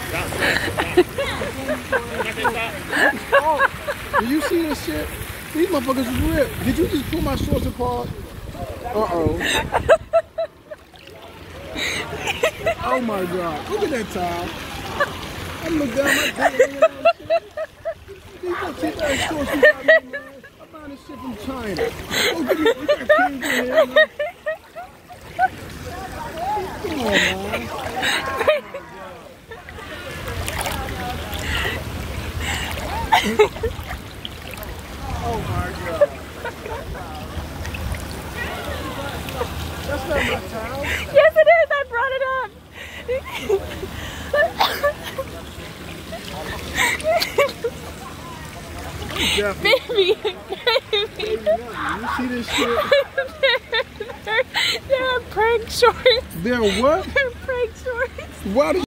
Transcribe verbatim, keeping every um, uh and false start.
Do you see this shit? These motherfuckers is ripped. Did you just pull my shorts apart? Uh-oh. Oh my God. Look at that towel. I'm looking down my dick. These gonna take that shorts you got me, man. I'm buying this shit from China. Oh, give me, we got kings in here, man. Come on, man. Oh my God. That's not my towel. Yes, it is. I brought it up. Baby, baby. You see this shit? they're, they're prank shorts. They're what? They're prank shorts. Why did